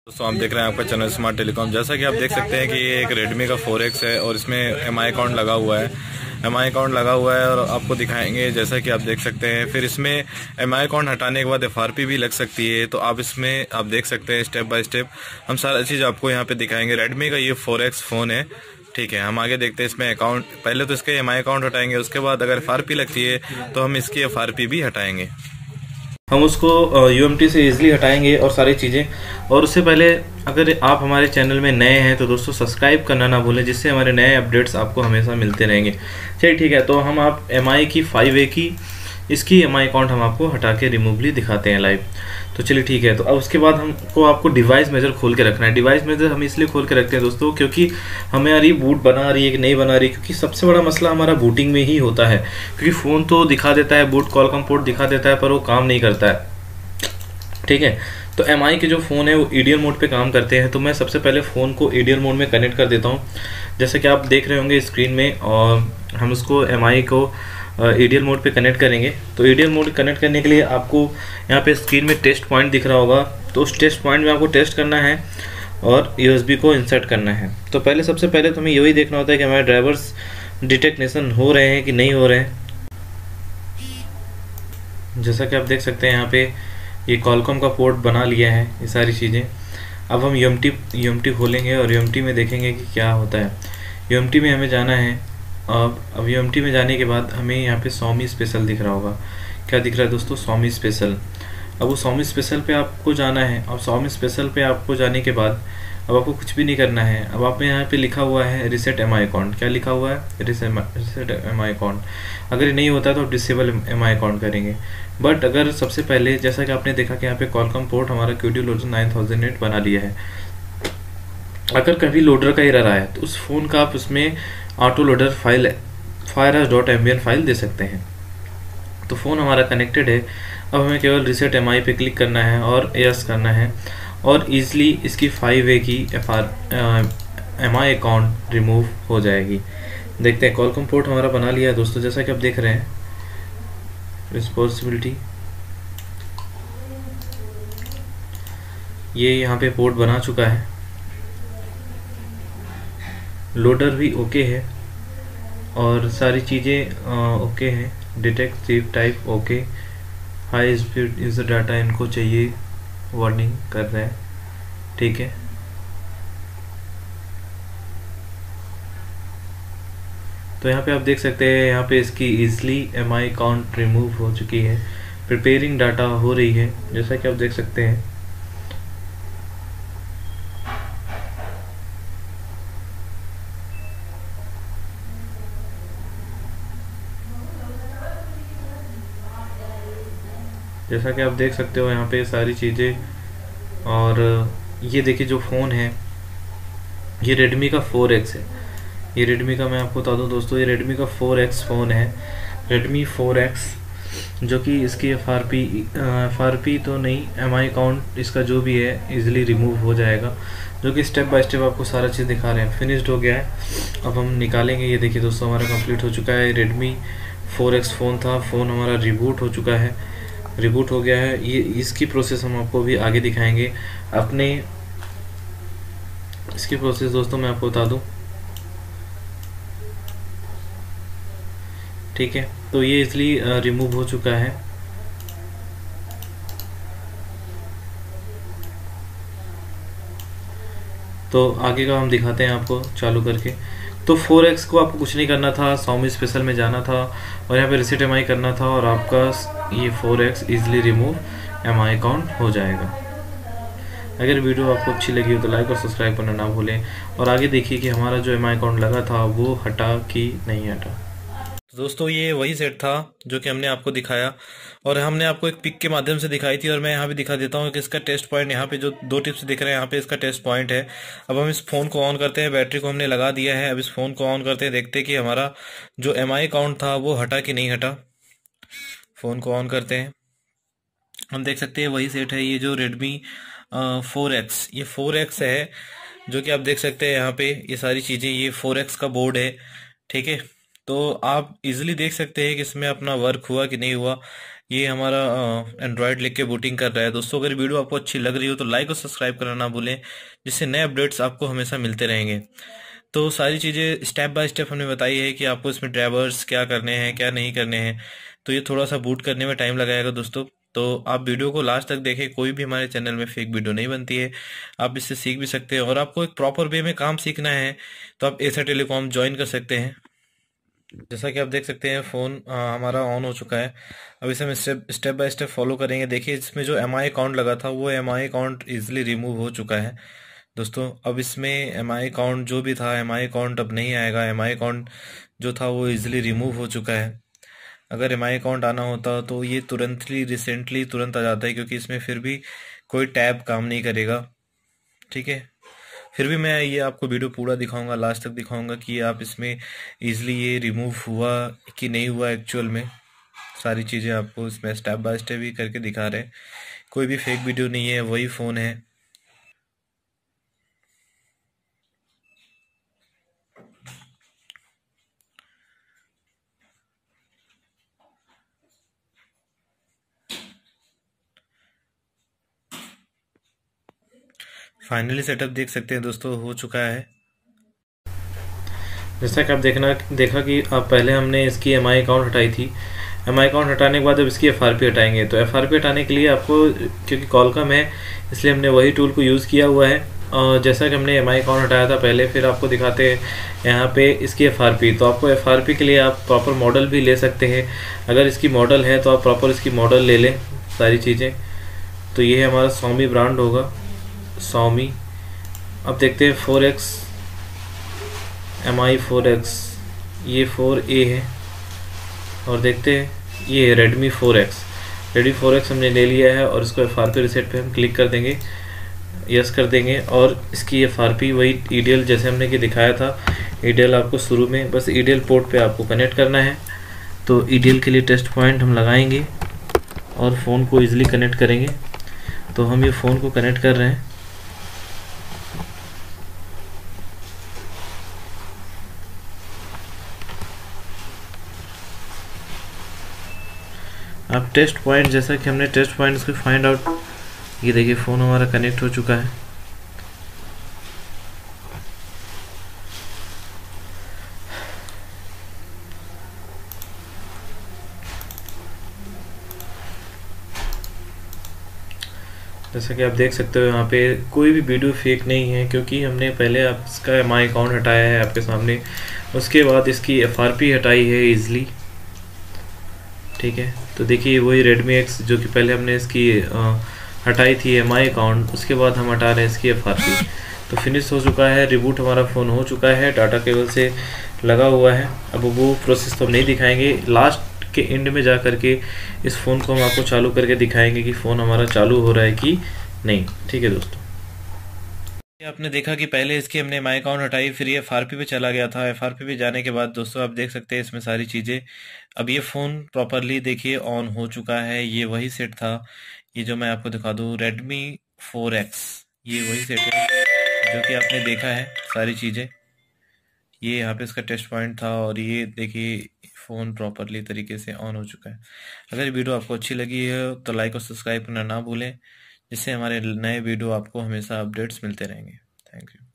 दोस्तों आप देख रहे हैं आपका चैनल स्मार्ट टेलीकॉम। जैसा कि आप देख सकते हैं कि ये एक रेडमी का 4X है और इसमें एमआई अकाउंट लगा हुआ है। एमआई अकाउंट लगा हुआ है और आपको दिखाएंगे जैसा कि आप देख सकते हैं। फिर इसमें एमआई अकाउंट हटाने के बाद एफआरपी भी लग सकती है, तो आप इसमें आप देख सकते हैं स्टेप बाय स्टेप हम सारा चीज़ आपको यहाँ पे दिखाएंगे। रेडमी का ये 4X फ़ोन है, ठीक है। हम आगे देखते हैं इसमें अकाउंट, पहले तो इसके एमआई अकाउंट हटाएंगे, उसके बाद अगर एफआरपी लगती है तो हम इसकी एफआरपी भी हटाएंगे। हम उसको यूएमटी से इजीली हटाएंगे और सारी चीज़ें। और उससे पहले अगर आप हमारे चैनल में नए हैं तो दोस्तों सब्सक्राइब करना ना भूलें, जिससे हमारे नए अपडेट्स आपको हमेशा मिलते रहेंगे। चलिए ठीक है, तो हम आप एमआई की 5A की इसकी एमआई अकाउंट हम आपको हटा के रिमूवली दिखाते हैं लाइव। तो चलिए ठीक है, तो अब उसके बाद हमको आपको डिवाइस मेजर खोल के रखना है। डिवाइस मेजर हम इसलिए खोल के रखते हैं दोस्तों क्योंकि हमें यार ये बूट बना रही है कि नहीं बना रही, क्योंकि सबसे बड़ा मसला हमारा बूटिंग में ही होता है। क्योंकि फ़ोन तो दिखा देता है, बूट कॉलकम पोर्ट दिखा देता है, पर वो काम नहीं करता है, ठीक है। तो एमआई के जो फ़ोन है वो ईडीएल मोड पे काम करते हैं। तो मैं सबसे पहले फ़ोन को ईडीएल मोड में कनेक्ट कर देता हूँ, जैसे कि आप देख रहे होंगे स्क्रीन में। और हम उसको एमआई को ईडीएल मोड पे कनेक्ट करेंगे। तो ईडीएल मोड कनेक्ट करने के लिए आपको यहाँ पे स्क्रीन में टेस्ट पॉइंट दिख रहा होगा, तो उस टेस्ट पॉइंट में आपको टेस्ट करना है और यूएसबी को इंसर्ट करना है। तो पहले सबसे पहले तो हमें यही देखना होता है कि हमारे ड्राइवर्स डिटेक्टेशन हो रहे हैं कि नहीं हो रहे हैं। जैसा कि आप देख सकते हैं यहाँ पे ये कॉलकॉम का पोर्ट बना लिया है, ये सारी चीज़ें। अब हम यूएमटी खोलेंगे और यूएमटी में देखेंगे कि क्या होता है। यूएमटी में हमें जाना है। अब यूएमटी में जाने के बाद हमें यहाँ पे Xiaomi स्पेशल दिख रहा होगा। क्या दिख रहा है दोस्तों? Xiaomi special. अब वो Xiaomi स्पेशल पे आपको जाना है। अब Xiaomi स्पेशल पे आपको जाने के बाद अब आपको कुछ भी नहीं करना है। अब आप यहाँ पे लिखा हुआ है रिसेट एमआई अकाउंट। क्या लिखा हुआ है? Reset MI account. अगर ये नहीं होता तो आप डिसेबल एमआई अकाउंट करेंगे। बट अगर सबसे पहले जैसा कि आपने देखा कि यहाँ पे कॉलकॉम पोर्ट हमारा QD लोडर 9008 बना लिया है। अगर कभी लोडर का एरर आया तो उस फ़ोन का आप उसमें auto loader file fireas.mbn file दे सकते हैं। तो फ़ोन हमारा कनेक्टेड है। अब हमें केवल रिसेट एमआई पे क्लिक करना है और यस करना है और ईज़िली इसकी 5A की एमआई अकाउंट रिमूव हो जाएगी। देखते हैं, कॉलकॉम पोर्ट हमारा बना लिया है दोस्तों, जैसा कि आप देख रहे हैं। रिस्पॉन्सिबिलिटी, ये यहाँ पे पोर्ट बना चुका है। लोडर भी ओके है और सारी चीज़ें ओके हैं। Detect chip type okay. High speed user data इनको चाहिए, वार्निंग कर रहे हैं, ठीक है। तो यहाँ पे आप देख सकते हैं, यहाँ पे इसकी ईजिली एमआई अकाउंट रिमूव हो चुकी है। प्रिपेयरिंग डाटा हो रही है, जैसा कि आप देख सकते हैं। जैसा कि आप देख सकते हो यहाँ पे सारी चीज़ें। और ये देखिए जो फ़ोन है ये रेडमी का 4X है। ये रेडमी का, मैं आपको बता दूँ दोस्तों, ये रेडमी का 4X फ़ोन है। रेडमी 4X, जो कि इसकी एफआरपी तो नहीं, एमआई अकाउंट इसका जो भी है इजीली रिमूव हो जाएगा, जो कि स्टेप बाय स्टेप आपको सारा चीज़ दिखा रहे हैं। फिनिश्ड हो गया है, अब हम निकालेंगे। ये देखिए दोस्तों हमारा कंप्लीट हो चुका है। रेडमी 4X फ़ोन था, फ़ोन हमारा रिबूट हो चुका है, रिबूट हो गया है। ये इसकी प्रोसेस हम आपको भी आगे दिखाएंगे अपने। इसकी प्रोसेस दोस्तों मैं आपको बता दूं, ठीक है। तो ये इसलिए रिमूव हो चुका है। तो आगे का हम दिखाते हैं आपको चालू करके। तो 4X को आपको कुछ नहीं करना था, Xiaomi स्पेशल में जाना था और यहाँ पे रिसेट एमआई करना था और आपका ये 4X easily remove MI account हो जाएगा। अगर वीडियो आपको अच्छी लगी हो तो लाइक और सब्सक्राइब करना ना भूलें। और आगे देखिए कि हमारा जो एमआई अकाउंट लगा था वो हटा कि नहीं हटा। तो दोस्तों ये वही सेट था जो कि हमने आपको दिखाया और हमने आपको एक पिक के माध्यम से दिखाई थी। और मैं यहाँ पे दिखा देता हूँ कि इसका टेस्ट पॉइंट, यहाँ पे जो 2 टिप्स दिख रहे हैं यहाँ पे इसका टेस्ट पॉइंट है। अब हम इस फ़ोन को ऑन करते हैं, बैटरी को हमने लगा दिया है। अब इस फ़ोन को ऑन करते हैं, देखते हैं कि हमारा जो एमआई अकाउंट था वो हटा कि नहीं हटा। फ़ोन को ऑन करते हैं, हम देख सकते हैं वही सेट है। ये जो रेडमी 4X, ये 4X है, जो कि आप देख सकते हैं यहाँ पे ये सारी चीज़ें, ये 4X का बोर्ड है, ठीक है। तो आप इजीली देख सकते हैं कि इसमें अपना वर्क हुआ कि नहीं हुआ। ये हमारा एंड्रॉयड लिख के बूटिंग कर रहा है। दोस्तों अगर वीडियो आपको अच्छी लग रही हो तो लाइक और सब्सक्राइब करना ना भूलें, जिससे नए अपडेट्स आपको हमेशा मिलते रहेंगे। तो सारी चीज़ें स्टेप बाय स्टेप हमने बताई है कि आपको इसमें ड्राइवर्स क्या करने हैं क्या नहीं करने हैं। तो ये थोड़ा सा बूट करने में टाइम लगाएगा दोस्तों, तो आप वीडियो को लास्ट तक देखें। कोई भी हमारे चैनल में फेक वीडियो नहीं बनती है, आप इससे सीख भी सकते हैं। और आपको एक प्रॉपर वे में काम सीखना है तो आप एसर टेलीकॉम ज्वाइन कर सकते हैं। जैसा कि आप देख सकते हैं फ़ोन हमारा ऑन हो चुका है। अब इसे हम स्टेप बाय स्टेप फॉलो करेंगे। देखिए इसमें जो एमआई अकाउंट लगा था वो एमआई अकाउंट इजीली रिमूव हो चुका है दोस्तों। अब इसमें एमआई अकाउंट जो भी था, एमआई अकाउंट अब नहीं आएगा। एमआई अकाउंट जो था वो इजीली रिमूव हो चुका है। अगर एमआई अकाउंट आना होता तो ये रिसेंटली तुरंत आ जाता है, क्योंकि इसमें फिर भी कोई टैब काम नहीं करेगा। ठीक है, फिर भी मैं ये आपको वीडियो पूरा दिखाऊंगा, लास्ट तक दिखाऊंगा कि आप इसमें इजीली ये रिमूव हुआ कि नहीं हुआ एक्चुअल में। सारी चीज़ें आपको इसमें स्टेप बाय स्टेप ही करके दिखा रहे हैं। कोई भी फेक वीडियो नहीं है, वही फ़ोन है। फाइनली सेटअप देख सकते हैं दोस्तों, हो चुका है। जैसा कि आप देखा कि आप पहले हमने इसकी एमआई अकाउंट हटाई थी। एमआई अकाउंट हटाने के बाद अब इसकी एफआरपी हटाएंगे। तो एफआरपी हटाने के लिए आपको, क्योंकि कॉलकम है इसलिए हमने वही टूल को यूज़ किया हुआ है। और जैसा कि हमने एमआई अकाउंट हटाया था पहले, फिर आपको दिखाते हैं यहाँ पे इसकी एफआरपी। तो आपको एफआरपी के लिए आप प्रॉपर मॉडल भी ले सकते हैं। अगर इसकी मॉडल है तो आप प्रॉपर इसकी मॉडल ले लें सारी चीज़ें। तो ये है हमारा Xiaomi ब्रांड होगा, Xiaomi। अब देखते हैं 4X MI 4X, ये 4A है। और देखते हैं ये Redmi 4X। Redmi 4X हमने ले लिया है और इसको FRP रिसेट पे हम क्लिक कर देंगे, यस कर देंगे। और इसकी FRP वही ईडीएल जैसे हमने कि दिखाया था। ईडीएल आपको शुरू में बस ईडीएल पोर्ट पे आपको कनेक्ट करना है। तो ईडीएल के लिए टेस्ट पॉइंट हम लगाएंगे और फ़ोन को ईजिली कनेक्ट करेंगे। तो हम ये फ़ोन को कनेक्ट कर रहे हैं। अब टेस्ट पॉइंट, जैसा कि हमने टेस्ट पॉइंट इसको फाइंड आउट, ये देखिए फ़ोन हमारा कनेक्ट हो चुका है। जैसा कि आप देख सकते हो यहाँ पे कोई भी वीडियो फेक नहीं है, क्योंकि हमने पहले आप इसका एमआई अकाउंट हटाया है आपके सामने, उसके बाद इसकी एफआरपी हटाई है ईजिली। ठीक है, तो देखिए वही Redmi X जो कि पहले हमने इसकी हटाई थी एमआई अकाउंट, उसके बाद हम हटा रहे हैं इसकी एफआरपी। तो फिनिश हो चुका है, रिबूट हमारा फ़ोन हो चुका है, डाटा केबल से लगा हुआ है। अब वो प्रोसेस तो हम नहीं दिखाएंगे, लास्ट के एंड में जा करके इस फ़ोन को हम आपको चालू करके दिखाएंगे कि फ़ोन हमारा चालू हो रहा है कि नहीं। ठीक है दोस्तों, आपने देखा कि पहले इसकी हमने माई अकाउंट हटाई, फिर ये एफआरपी पे चला गया था। एफआरपी पे जाने के बाद दोस्तों आप देख सकते हैं इसमें सारी चीज़ें। अब ये फ़ोन प्रॉपरली देखिए ऑन हो चुका है। ये वही सेट था, ये जो मैं आपको दिखा दूँ Redmi 4X, ये वही सेट है जो कि आपने देखा है सारी चीज़ें। ये यहाँ पे इसका टेस्ट पॉइंट था और ये देखिए फ़ोन प्रॉपरली तरीके से ऑन हो चुका है। अगर वीडियो आपको अच्छी लगी है तो लाइक और सब्सक्राइब करना ना भूलें, जिससे हमारे नए वीडियो आपको हमेशा अपडेट्स मिलते रहेंगे। Thank you.